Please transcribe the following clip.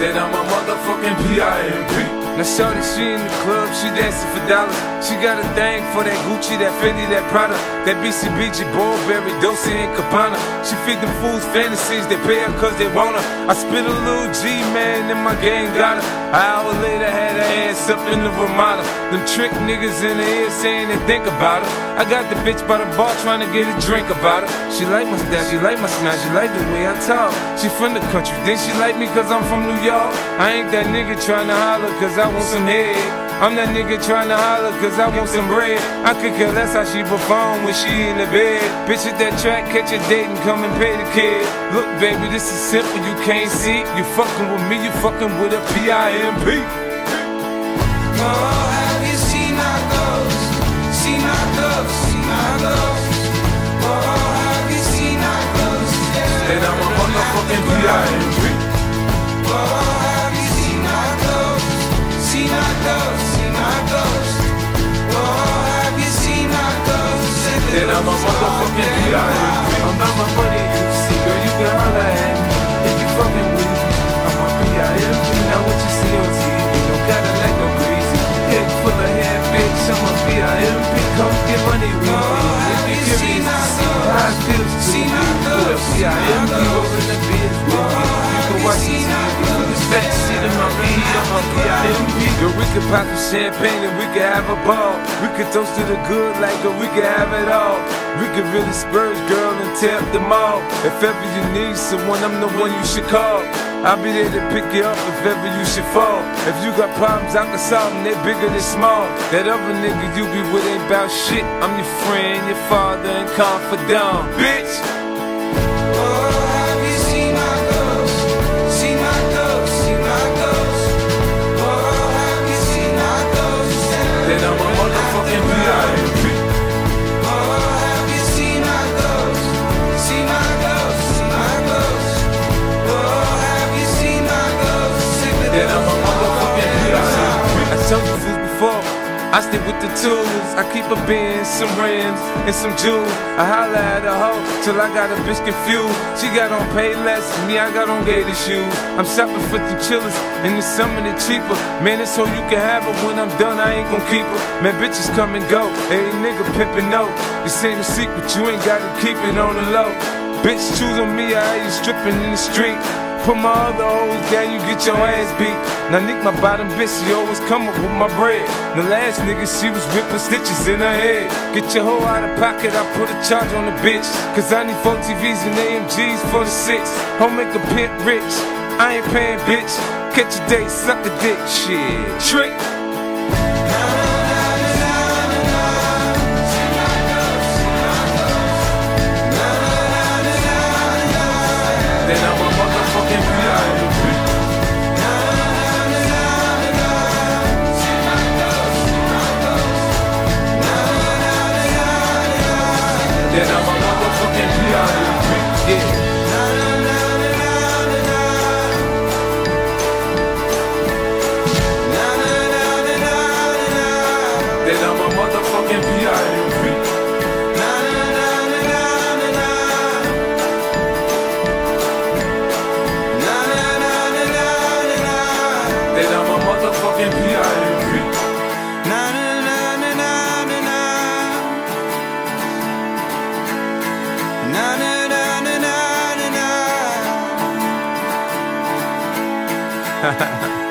then I'm a motherfucking P.I.M.P. Now shorty, she in the club, she dancing for dollars. She got a thing for that Gucci, that Fendi, that Prada, that BCBG, Burberry, Dolce & Gabbana. She feed them fools fantasies, they pay her cause they want her. I spit a little G, man, and my gang got her. An hour later, had her ass up in the Ramada. Them trick niggas in the ear saying they think about her. I got the bitch by the bar trying to get a drink about her. She like my style, she like my smile, she like the way I talk. She from the country, then she like me cause I'm from New York. I ain't that nigga trying to holler cause I want some head. I'm that nigga trying to holler cause I want some bread. I could care less how she perform when she in the bed. Bitch at that track, catch a date and come and pay the kid. Look baby, this is simple, you can't see. You fucking with me, you fucking with a P.I.M.P. Oh, have you seen my ghost? Seen my ghost, seen my ghost. Oh, have you seen my ghost? Then I'm a motherfucking P.I.M.P. Oh, have you seen my ghost? Seen my ghost, seen my ghost. Oh, have you seen my ghost? Then I'm a motherfucking P.I.M.P. I'm not my money, you see, girl, you can holler at me if you fucking with me. I'm a P.I.M.P. Now what you see on TV, no Cadillac, no greasy. Head full of hair, bitch, I'm a P.I.M.P. Come get money with me. If you curious to see how it feels to me, with a P.I.M.P. rolling the biz with me. You can watch the TV with the fat shit in my feet. I'm a P.I.M.P. Girl, we could pop some champagne and we could have a ball. We could toast to the good like girl, we could have it all. We could really splurge, girl, and tear up the mall. If ever you need someone, I'm the one you should call. I'll be there to pick you up if ever you should fall. If you got problems, I can solve them, they bigger than small. That other nigga you be with ain't bout shit. I'm your friend, your father, and confidant, bitch. Oh, have you seen my ghost? Seen my ghost, seen my ghost. Oh, have you seen my ghost? Then I'm a motherfucking P.I.M.P. Oh, have you seen my ghost? Seen my ghost, seen my ghost. Oh, have you seen my ghost? Then I'm a motherfucking P.I.M.P. I told you this before, I stick with the tools. I keep a Benz, some rims, and some jewels. I holla at a hoe till I got a bitch confused. She got on Payless, me I got on gator shoes. I'm shopping for the chillers, and it's some of the cheaper. Man, it's so you can have her. When I'm done, I ain't gon' keep her. Man, bitches come and go. Hey, nigga pimpin' no. This ain't a secret, you ain't gotta keep it on the low. Bitch, choose on me, I ain't stripping in the street. Put my other hoes down, you get your ass beat. Now Nick, my bottom bitch, she always come up with my bread. The last nigga, she was whipping stitches in her head. Get your hoe out of pocket, I put a charge on the bitch. Cause I need 4 TVs and AMGs for the 6. Home make a pimp rich, I ain't paying bitch. Catch a date, suck a dick, shit. Trick. Then I'm a motherfucking P.I.M.P. Then I'm a motherfucking P.I.M.P. Yeah. Then I'm a motherfucking P.I.M.P. Then I'm a motherfucking P.I.M.P. Na na na na na na na na na na na na.